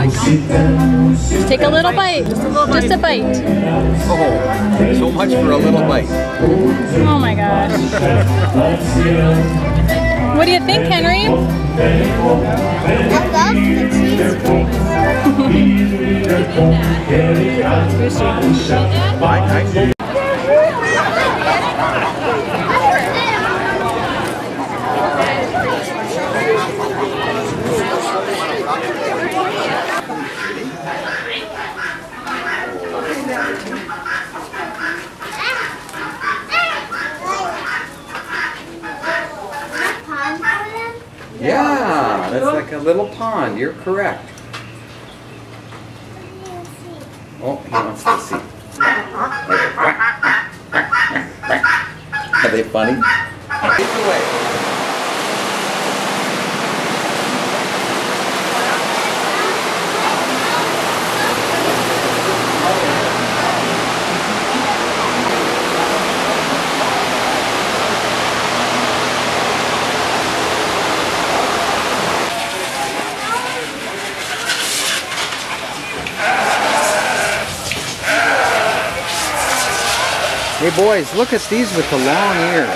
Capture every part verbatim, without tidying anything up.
Just take a little bite. Just a little bite. Just a bite. Oh, so much for a little bite. Oh my gosh. What do you think, Henry? I love the cheese fries. I, I, Yeah, that's like a little pond. You're correct. Oh, he wants to see. Are they funny? Take it away. Hey boys, look at these with the long ears.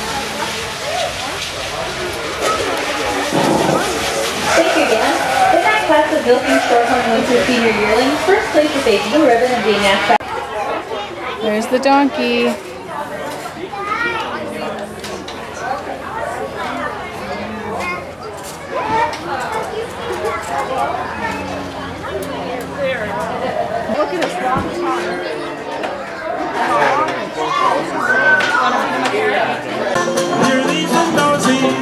Thank you again. The next class of Milking Shorthorn Winter Senior Yearlings first place with a blue ribbon and being asked back. There's the donkey. Look at this long pond. Hear these windows here.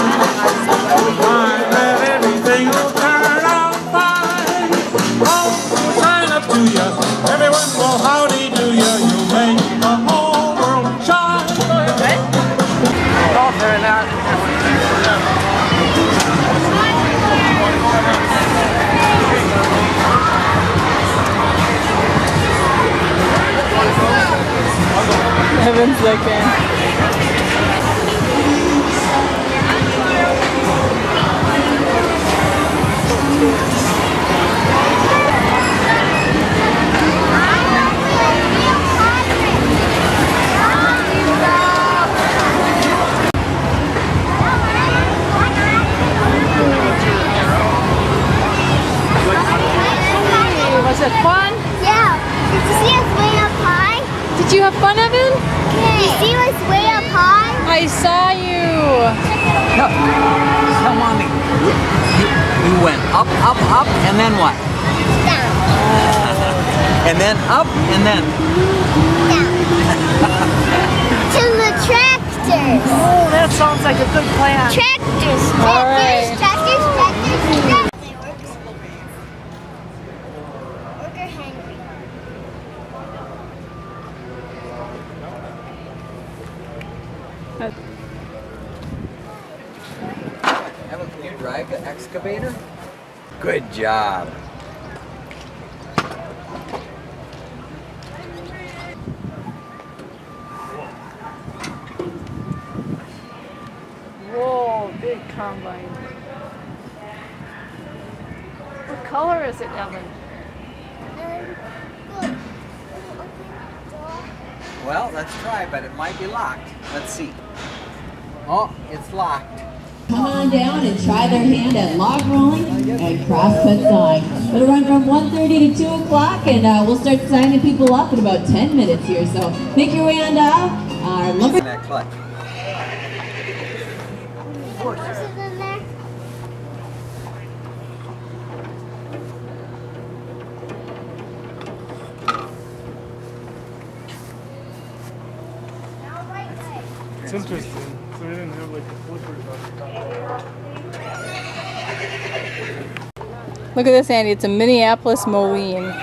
Find that everything will turn out fine. Oh, sign up to ya. Everyone will howdy do ya. You make the whole world shine. Oh, there now. Evan's looking. Was it fun? Yeah. Did you see us way up high? Did you have fun, Evan? Did you see us way up high? I saw you. No, tell mommy. You, you went up, up, up, and then what? Down. And then up, and then? Down. To the tractors. Oh, that sounds like a good plan. Tractors. All right. Tractors, tractors, tractors. They work Worker hungry. Evan, can you drive the excavator? Good job. Whoa, big combine. What color is it, Evan? Well, let's try, but it might be locked. Let's see. Oh, it's locked. Come on down and try their hand at log rolling and cross-cut sawing. It'll run from one thirty to two o'clock, and uh, we'll start signing people up in about ten minutes here. So make your way on down. Our lumber. That clutch. Horses in there. It's interesting. So we didn't have like the flippers on the top. Look at this, Andy. It's a Minneapolis Moline.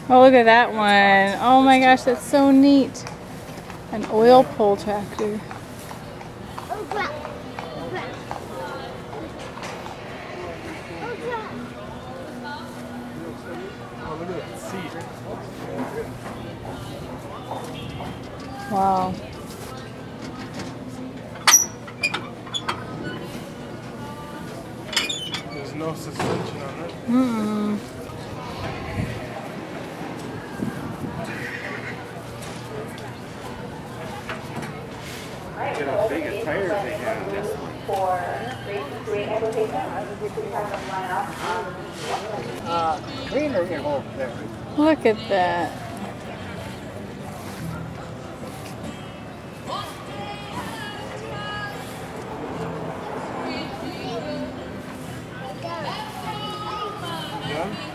Oh, look at that one. Oh my gosh, that's so neat. An oil pull tractor. Oh crap. Oh crap. Oh crap. Oh, look at that seat. Wow. There's no suspension on it. Mm-mm. Look how big a tires they have. Uh, cleaner in over there. Look at that. Yeah?